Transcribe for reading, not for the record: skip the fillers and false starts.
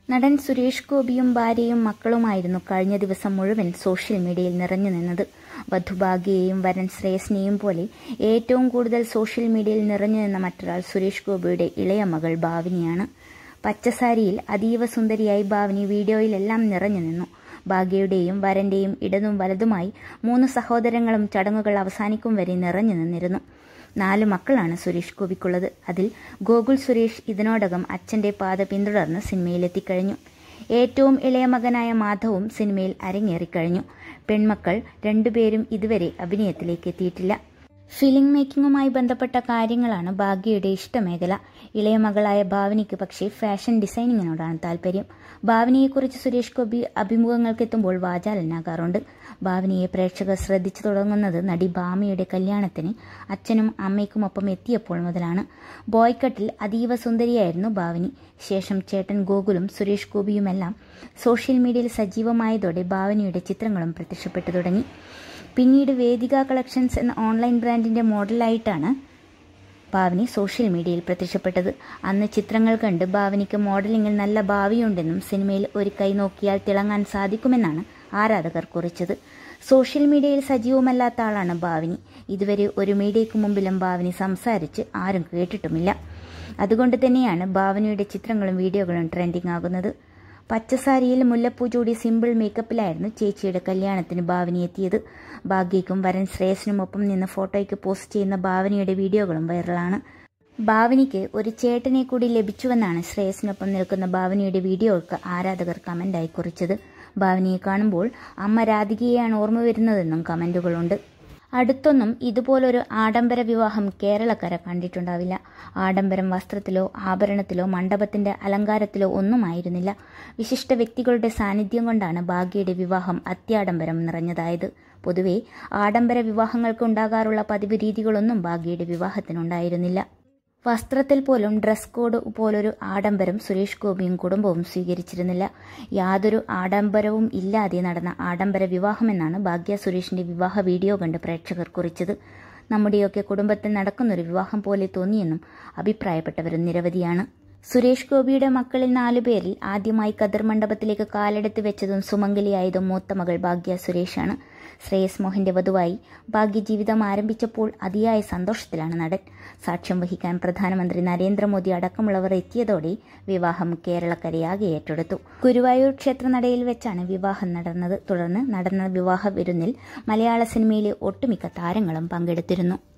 നടൻ സുരേഷ് ഗോപിയും ഭാര്യയും മക്കളുമായിരുന്നു കഴിഞ്ഞ ദിവസം മുഴുവൻ സോഷ്യൽ മീഡിയയിൽ നിറഞ്ഞു നിന്നത്. വധുഭാഗ്യയെയും വരൻ ശ്രേയസിനെയും പോലെ ഏറ്റവും കൂടുതൽ സോഷ്യൽ മീഡിയയിൽ നിറഞ്ഞു നിന്ന മറ്റൊരാൾ സുരേഷ് ഗോപിയുടെ ഇളയ മകൾ ഭാവനിയാണ്. പച്ചസാരിയിൽ അതീവ സുന്ദരിയായി ഭാവനി വീഡിയോയിലെല്ലാം നിറഞ്ഞു നിന്നു. ഭാഗ്യയുടെയും വരന്റെയും ഇടതും വലതുമായി 3 സഹോദരങ്ങളും ചടങ്ങുകൾ അവസാനിക്കും വരെ നിറഞ്ഞു നിന്നിരുന്നു. 4 മക്കളാണ് സുരേഷ് ഗോപിക്കുള്ളത്. അതിൽ ഗോകുൽ സുരേഷ് ഇതിനോടകം അച്ഛന്റെ പാത പിന്തുടർന്ന് സിനിമയിലെത്തിക്കഴിഞ്ഞു. ഏറ്റവും ഇളയ മകനായ മാധവും സിനിമയിൽ അരങ്ങേറിക്കഴിഞ്ഞു. പെൺമക്കൾ 2 പേരും ഇതുവരെ അഭിനയത്തിലേക്ക് എത്തിയിട്ടില്ല. ഫിലിം മേക്കിങ്ങുമായി ബന്ധപ്പെട്ട കാര്യങ്ങളാണ് ഭാഗ്യയുടെ ഇഷ്ടമേഖല. ഇളയ മകളായ ഭാവനിക്ക് പക്ഷേ ഫാഷൻ ഡിസൈനിങ്ങിനോടാണ് താല്പര്യം. ഭാവനിയെക്കുറിച്ച് സുരേഷ് ഗോപി അഭിമുഖങ്ങൾക്കെത്തുമ്പോൾ വാചാലനാകാറുണ്ട്. ഭാവനിയെ പ്രേക്ഷകർ ശ്രദ്ധിച്ചു തുടങ്ങുന്നത് നടി ഭാമയുടെ കല്യാണത്തിന് അച്ഛനും അമ്മയ്ക്കുമൊപ്പം എത്തിയപ്പോൾ മുതലാണ്. ബോയ്ക്കട്ടിൽ അതീവ സുന്ദരിയായിരുന്നു ഭാവനി. ശേഷം ചേട്ടൻ ഗോകുലും സുരേഷ് ഗോപിയുമെല്ലാം സോഷ്യൽ മീഡിയയിൽ സജീവമായതോടെ ഭാവനിയുടെ ചിത്രങ്ങളും പ്രത്യക്ഷപ്പെട്ടു തുടങ്ങി. പിന്നീട് വേദിക കളക്ഷൻസ് എന്ന ഓൺലൈൻ ബ്രാൻഡിന്റെ മോഡലായിട്ടാണ് ഭാവനി സോഷ്യൽ മീഡിയയിൽ പ്രത്യക്ഷപ്പെട്ടത്. അന്ന് ചിത്രങ്ങൾ കണ്ട് ഭാവനിക്ക് മോഡലിംഗിൽ നല്ല ഭാവിയുണ്ടെന്നും സിനിമയിൽ ഒരു കൈ നോക്കിയാൽ തിളങ്ങാൻ സാധിക്കുമെന്നാണ് ആരാധകർ കുറിച്ചത്. സോഷ്യൽ മീഡിയയിൽ സജീവമല്ലാത്ത ആളാണ് ഭാവനി. ഇതുവരെ ഒരു മീഡിയയ്ക്ക് മുമ്പിലും ഭാവനി സംസാരിച്ച് ആരും കേട്ടിട്ടുമില്ല. അതുകൊണ്ട് തന്നെയാണ് ഭാവനിയുടെ ചിത്രങ്ങളും വീഡിയോകളും ട്രെൻഡിംഗ് ആകുന്നത്. പച്ചസാരിയിൽ മുല്ലപ്പൂ ചൂടി സിമ്പിൾ മേക്കപ്പിലായിരുന്നു ചേച്ചിയുടെ കല്യാണത്തിന് ഭാവനി എത്തിയത്. ഭാഗ്യയ്ക്കും വരൻ ശ്രേയസിനുമൊപ്പം നിന്ന് ഫോട്ടോയ്ക്ക് പോസ്റ്റ് ചെയ്യുന്ന ഭാവനിയുടെ വീഡിയോകളും വൈറലാണ്. ഭാവനിക്ക് ഒരു ചേട്ടനെ കൂടി ലഭിച്ചുവെന്നാണ് ശ്രേയസിനൊപ്പം നിൽക്കുന്ന ഭാവനിയുടെ വീഡിയോകൾക്ക് ആരാധകർ കമന്റായി കുറിച്ചത്. ഭാവനിയെ കാണുമ്പോൾ അമ്മ രാധികയെയാണ് ഓർമ്മ വരുന്നതെന്നും കമന്റുകളുണ്ട്. അടുത്തൊന്നും ഇതുപോലൊരു ആഡംബര വിവാഹം കേരളക്കര കണ്ടിട്ടുണ്ടാവില്ല. ആഡംബരം വസ്ത്രത്തിലോ ആഭരണത്തിലോ മണ്ഡപത്തിന്റെ അലങ്കാരത്തിലോ ഒന്നുമായിരുന്നില്ല. വിശിഷ്ട വ്യക്തികളുടെ സാന്നിധ്യം കൊണ്ടാണ് ഭാഗ്യയുടെ വിവാഹം അത്യാഡംബരം നിറഞ്ഞതായത്. പൊതുവെ ആഡംബര വിവാഹങ്ങൾക്ക് ഉണ്ടാകാറുള്ള പതിവ് രീതികളൊന്നും ഭാഗ്യയുടെ വിവാഹത്തിനുണ്ടായിരുന്നില്ല. വസ്ത്രത്തിൽ പോലും ഡ്രസ് കോഡ് പോലൊരു ആഡംബരം സുരേഷ് ഗോപിയും കുടുംബവും സ്വീകരിച്ചിരുന്നില്ല. യാതൊരു ആഡംബരവും ഇല്ലാതെ നടന്ന ആഡംബര വിവാഹമെന്നാണ് ഭാഗ്യ സുരേഷിന്റെ വിവാഹ വീഡിയോ കണ്ട് പ്രേക്ഷകർ കുറിച്ചത്. നമ്മുടെയൊക്കെ കുടുംബത്തിൽ നടക്കുന്നൊരു വിവാഹം പോലെ തോന്നിയെന്നും അഭിപ്രായപ്പെട്ടവരും നിരവധിയാണ്. സുരേഷ് ഗോപിയുടെ മക്കളിൽ 4 പേരിൽ ആദ്യമായി ഖദർ മണ്ഡപത്തിലേക്ക് കാലെടുത്ത് വെച്ചതും സുമംഗലിയായതും മൂത്ത മകൾ ഭാഗ്യ സുരേഷാണ്. ശ്രേയസ് മോഹന്റെ വധുവായി ഭാഗ്യ ജീവിതം ആരംഭിച്ചപ്പോൾ അതിയായ സന്തോഷത്തിലാണ് നടൻ. സാക്ഷ്യം വഹിക്കാൻ പ്രധാനമന്ത്രി നരേന്ദ്രമോദി അടക്കമുള്ളവർ എത്തിയതോടെ വിവാഹം കേരളക്കരയാകെ ഏറ്റെടുത്തു. ഗുരുവായൂർ ക്ഷേത്രനടയിൽ വെച്ചാണ് വിവാഹം നടന്നത്. തുടർന്ന് നടന്ന വിവാഹ വിരുന്നിൽ മലയാള സിനിമയിലെ ഒട്ടുമിക്ക താരങ്ങളും പങ്കെടുത്തിരുന്നു.